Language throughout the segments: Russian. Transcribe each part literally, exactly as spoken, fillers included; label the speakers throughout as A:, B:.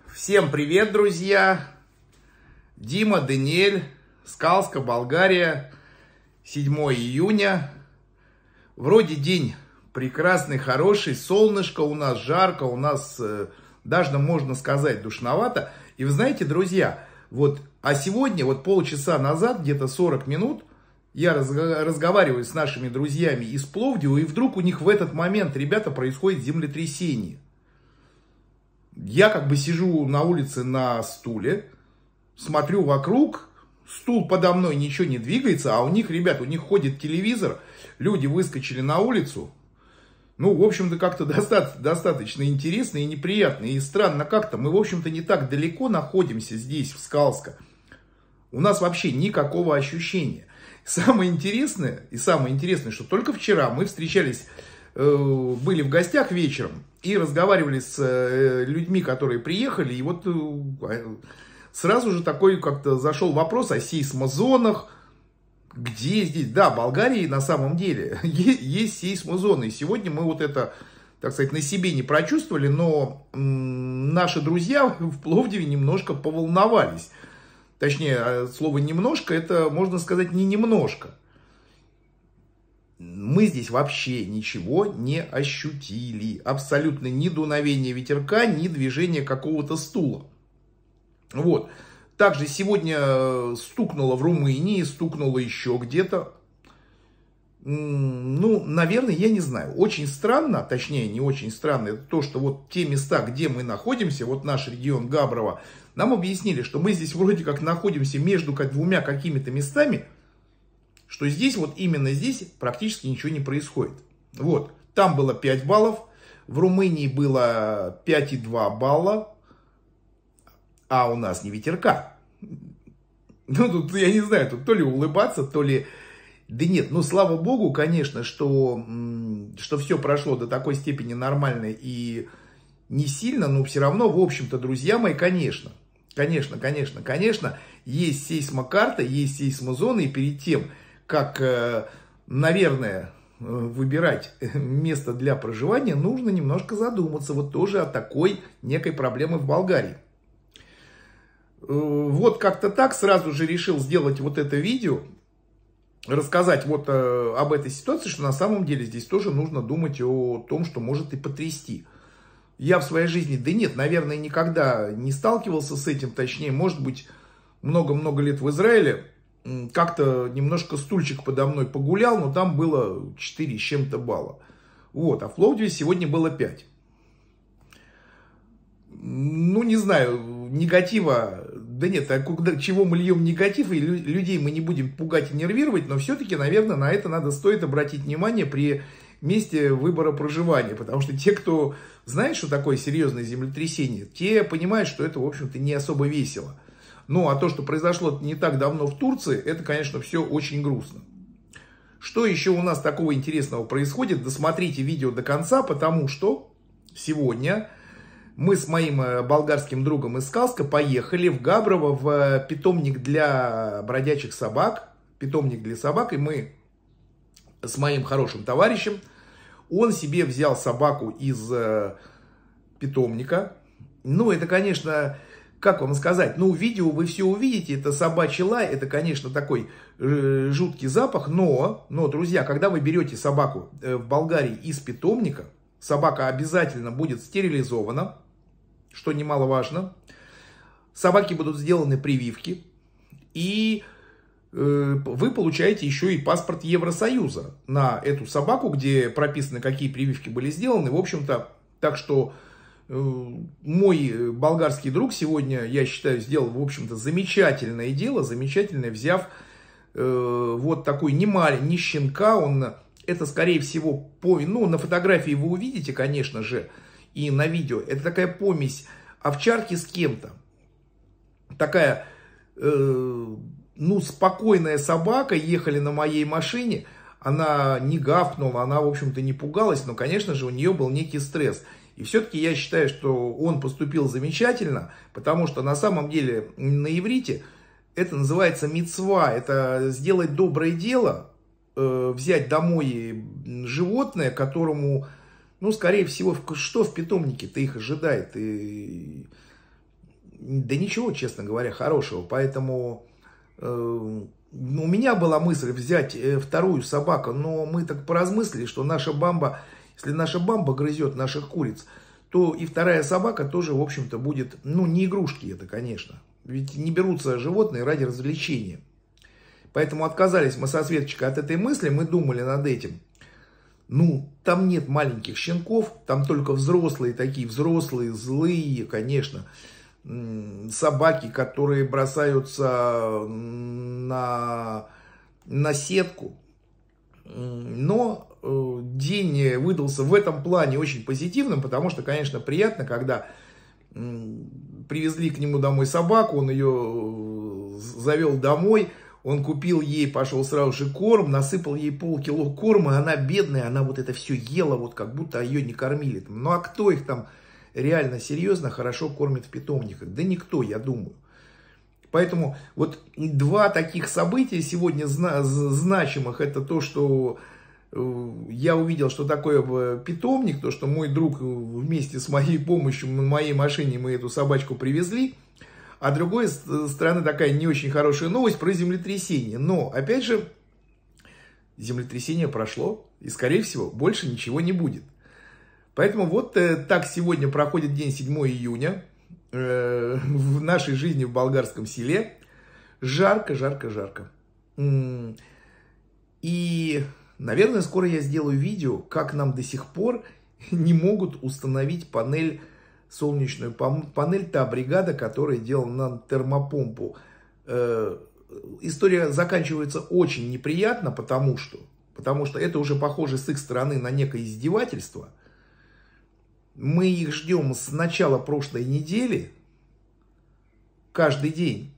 A: Всем привет, друзья! Дима, Даниэль, Скалска, Болгария, седьмое июня. Вроде день прекрасный, хороший, солнышко у нас, жарко, у нас э, даже, можно сказать, душновато. И вы знаете, друзья, вот, а сегодня, вот полчаса назад, где-то сорок минут, я раз, разговариваю с нашими друзьями из Пловдива, и вдруг у них в этот момент, ребята, происходит землетрясение. Я как бы сижу на улице на стуле, смотрю вокруг, стул подо мной, ничего не двигается, а у них, ребят, у них ходит телевизор, люди выскочили на улицу. Ну, в общем-то, как-то достаточно, достаточно интересно и неприятно. И странно как-то, мы, в общем-то, не так далеко находимся здесь, в Скалско. У нас вообще никакого ощущения. Самое интересное, и самое интересное, что только вчера мы встречались, э, были в гостях вечером и разговаривали с э, людьми, которые приехали. И вот э, сразу же такой как-то зашел вопрос о сейсмозонах. Где здесь? Да, в Болгарии на самом деле есть, есть сейсмозоны. И сегодня мы вот это, так сказать, на себе не прочувствовали, но м, наши друзья в Пловдиве немножко поволновались. Точнее, слово «немножко» это, можно сказать, не немножко. Мы здесь вообще ничего не ощутили. Абсолютно ни дуновения ветерка, ни движения какого-то стула. Вот. Также сегодня стукнуло в Румынии, стукнуло еще где-то. Ну, наверное, я не знаю. Очень странно, точнее, не очень странно, это то, что вот те места, где мы находимся, вот наш регион Габрово, нам объяснили, что мы здесь вроде как находимся между как двумя какими-то местами, что здесь, вот именно здесь практически ничего не происходит. Вот, там было пять баллов, в Румынии было пять и два балла, а у нас не ветерка. Ну, тут, я не знаю, тут то ли улыбаться, то ли... Да нет, ну, слава богу, конечно, что, что все прошло до такой степени нормально и не сильно, но все равно, в общем-то, друзья мои, конечно, конечно, конечно, конечно, есть сейсмокарта, есть сейсмозоны, и перед тем, как, наверное, выбирать место для проживания, нужно немножко задуматься вот тоже о такой некой проблеме в Болгарии. Вот как-то так сразу же решил сделать вот это видео, рассказать вот э, об этой ситуации, что на самом деле здесь тоже нужно думать о том, что может и потрясти. Я в своей жизни, да нет, наверное, никогда не сталкивался с этим, точнее, может быть, много-много лет в Израиле, как-то немножко стульчик подо мной погулял, но там было четыре с чем-то балла. Вот, а в Пловдиве сегодня было пять. Ну, не знаю, негатива, да нет, а куда, чего мы льем негатив, и людей мы не будем пугать и нервировать, но все-таки, наверное, на это надо стоит обратить внимание при месте выбора проживания, потому что те, кто знает, что такое серьезное землетрясение, те понимают, что это, в общем-то, не особо весело. Ну, а то, что произошло не так давно в Турции, это, конечно, все очень грустно. Что еще у нас такого интересного происходит? Досмотрите видео до конца, потому что сегодня... Мы с моим болгарским другом из Скалска поехали в Габрово в питомник для бродячих собак. Питомник для собак. И мы с моим хорошим товарищем, он себе взял собаку из питомника. Ну, это, конечно, как вам сказать, ну, видео вы все увидите. Это собачий лай, это, конечно, такой жуткий запах. Но, но, друзья, когда вы берете собаку в Болгарии из питомника, собака обязательно будет стерилизована, что немаловажно. Собаке будут сделаны прививки. И э, вы получаете еще и паспорт Евросоюза на эту собаку, где прописаны, какие прививки были сделаны. В общем-то, так что э, мой болгарский друг сегодня, я считаю, сделал, в общем-то, замечательное дело. Замечательное, взяв э, вот такой не маленький, не щенка, он... Это, скорее всего, по, ну, на фотографии вы увидите, конечно же, и на видео. Это такая помесь овчарки с кем-то. Такая, э, ну, спокойная собака. Ехали на моей машине. Она не гавкнула, она, в общем-то, не пугалась. Но, конечно же, у нее был некий стресс. И все-таки я считаю, что он поступил замечательно. Потому что, на самом деле, на иврите это называется мицва. Это сделать доброе дело. Взять домой животное, которому, ну, скорее всего, что в питомнике-то их ожидает. И да ничего, честно говоря, хорошего. Поэтому э, у меня была мысль взять вторую собаку, но мы так поразмыслили, что наша Бамба, если наша Бамба грызет наших куриц, то и вторая собака тоже, в общем-то, будет, ну, не игрушки это, конечно. Ведь не берутся животные ради развлечения. Поэтому отказались мы со Светочкой от этой мысли, мы думали над этим. Ну, там нет маленьких щенков, там только взрослые такие, взрослые, злые, конечно, собаки, которые бросаются на, на сетку. Но день выдался в этом плане очень позитивным, потому что, конечно, приятно, когда привезли к нему домой собаку, он ее завел домой, он купил ей, пошел сразу же корм, насыпал ей полкило корма, она бедная, она вот это все ела, вот как будто ее не кормили. Ну а кто их там реально серьезно хорошо кормит в питомниках? Да никто, я думаю. Поэтому вот два таких события сегодня зна значимых, это то, что я увидел, что такое питомник, то, что мой друг вместе с моей помощью на моей машине мы эту собачку привезли. А с другой стороны, такая не очень хорошая новость про землетрясение. Но, опять же, землетрясение прошло, и, скорее всего, больше ничего не будет. Поэтому вот э, так сегодня проходит день седьмого июня э, в нашей жизни в болгарском селе. Жарко, жарко, жарко. И, наверное, скоро я сделаю видео, как нам до сих пор не могут установить панель, солнечную панель, та бригада, которая делала нам термопомпу. Э, история заканчивается очень неприятно, потому что, потому что это уже похоже с их стороны на некое издевательство. Мы их ждем с начала прошлой недели, каждый день.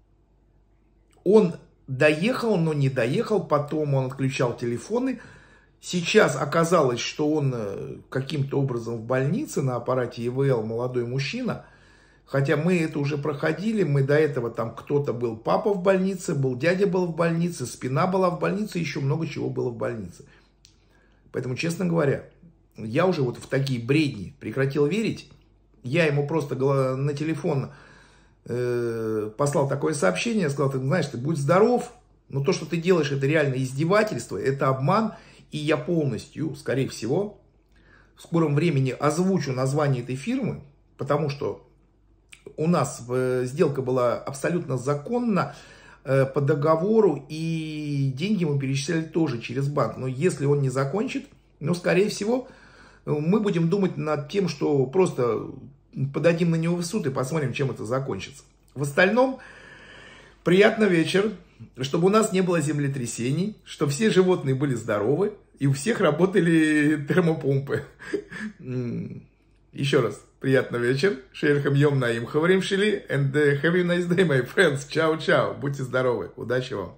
A: Он доехал, но не доехал, потом он отключал телефоны. Сейчас оказалось, что он каким-то образом в больнице на аппарате ИВЛ, молодой мужчина. Хотя мы это уже проходили, мы до этого там кто-то был, папа в больнице, был дядя был в больнице, спина была в больнице, еще много чего было в больнице. Поэтому, честно говоря, я уже вот в такие бредни прекратил верить. Я ему просто на телефон э, послал такое сообщение, сказал: ты знаешь, ты будь здоров, но то, что ты делаешь, это реально издевательство, это обман. И я полностью, скорее всего, в скором времени озвучу название этой фирмы, потому что у нас сделка была абсолютно законна, по договору, и деньги мы перечисляли тоже через банк. Но если он не закончит, ну, скорее всего, мы будем думать над тем, что просто подадим на него в суд и посмотрим, чем это закончится. В остальном, приятный вечер. Чтобы у нас не было землетрясений, чтобы все животные были здоровы, и у всех работали термопомпы. Еще раз, приятный вечер. Шельхам йом наим хаварим шили. And have a nice day, my friends. Чао-чао. Будьте здоровы. Удачи вам.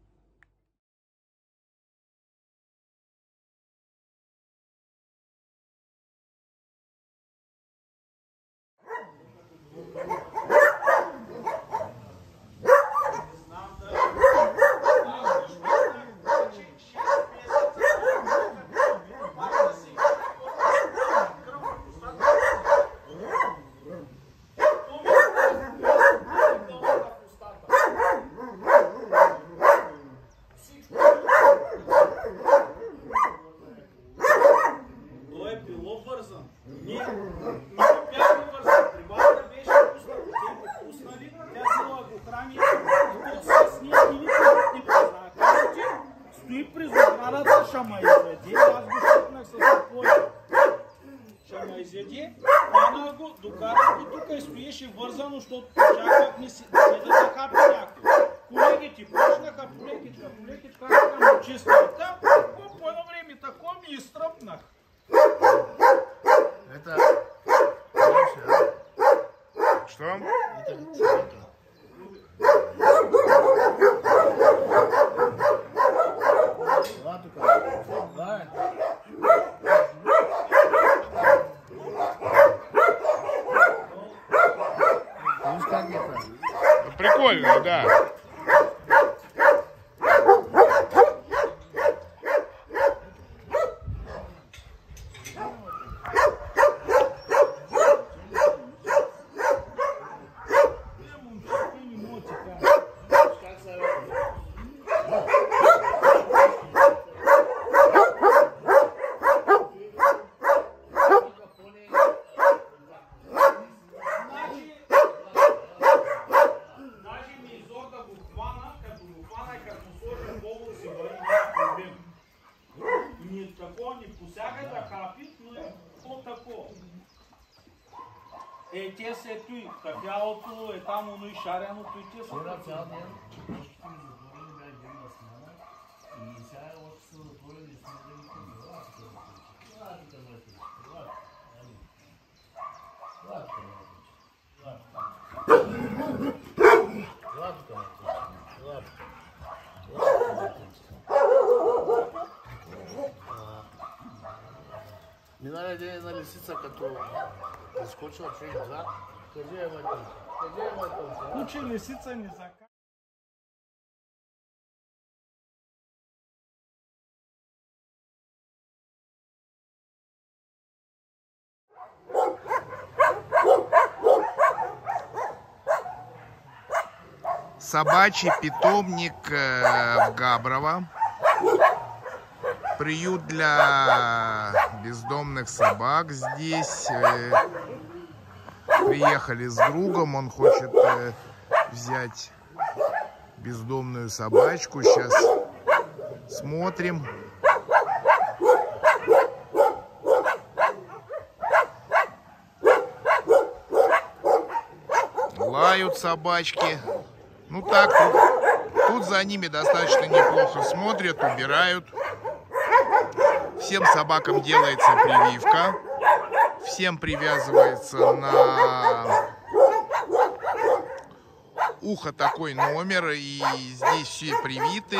B: Это что? Прикольно, да.
C: те се той, кафялото е там, оно и шареното и те са.
D: Вчера цял ден, нощите ми затворени, бях ден на смяна и сега още са затворени и сме да ми казва. Това ти казва ти. Това ти казва ти. Миналия ден една лисица, като изскочила човек зад, кажи е майтъл, кажи е майтъл.
C: Куче лисица не зака.
A: Собачий питомник в Габрово. Приют для бездомных собак здесь. Приехали с другом, он хочет взять бездомную собачку. Сейчас смотрим. Лают собачки. Ну так, тут, тут за ними достаточно неплохо смотрят, убирают. Всем собакам делается прививка. Всем привязывается на ухо такой номер. И здесь все привиты.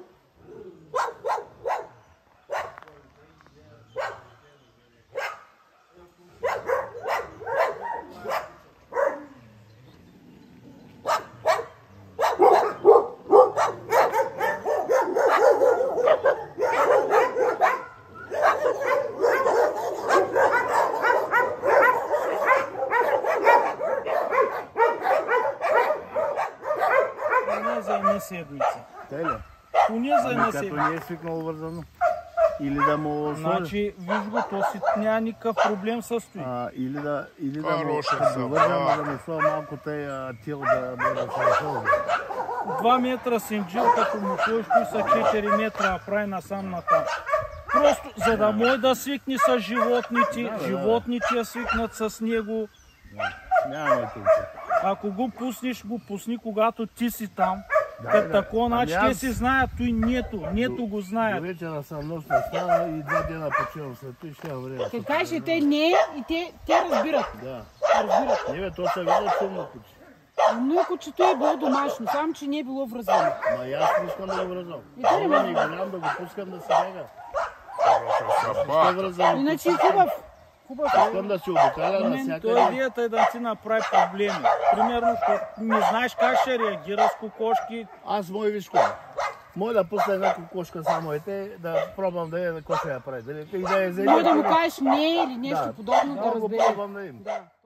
C: За една седмица.
D: Те ли?
C: Поне за една
D: Ами като
C: седмица.
D: не е свикнало вързано. Или да му сложи.
C: Значи, виж го, то си няма никакъв проблем с той.
D: А, или да, или да му
A: Хороша
D: да
A: собака.
D: вържам, да му сложа малко тъй тил да бъде хорошо.
C: Два метра синджил, като му сложиш, той са четири метра, прави насам натам. Просто, за да може да свикне с животните,
D: Да, да,
C: животните я свикнат с него.
D: Няма ме тук.
C: Ако го пуснеш, го пусни, когато ти си там.
D: Да,
C: Като
D: да.
C: тако, значи
D: Ами
C: те
D: аз-
C: си знаят, той нето, нето го
D: До
C: знаят.
D: вечера съм нощна стана и два дена почивам след това и ще имам време.
E: Като кажеш, те не и те, те разбират.
D: Да.
E: разбират.
D: Не бе, то се вижда шумно куче.
E: Но и кучето е било домашно, само че не е било връзвано.
D: Ма и аз не искам да го връзвам.
E: И то не
D: Мога ми
E: може.
D: голям да го пускам да се бяга. Ще
A: Собака.
D: връзвам.
E: Иначе е хубав. Хубав.
D: Искам да се обикаля
C: Мен той
D: навсякъде.
C: идеята е да ти направи проблеми. Примерно, защото не знаеш как ще реагира с кокошки.
D: Аз мой виж кой. Мой да пусна една кокошка само ете, да пробвам да я какво ще я прави. Дали и да я
E: Може да му
D: вземе.
E: кажеш не или нещо
D: Да.
E: подобно да
D: Да, го
E: разбере.
D: пробвам да им.
E: Да.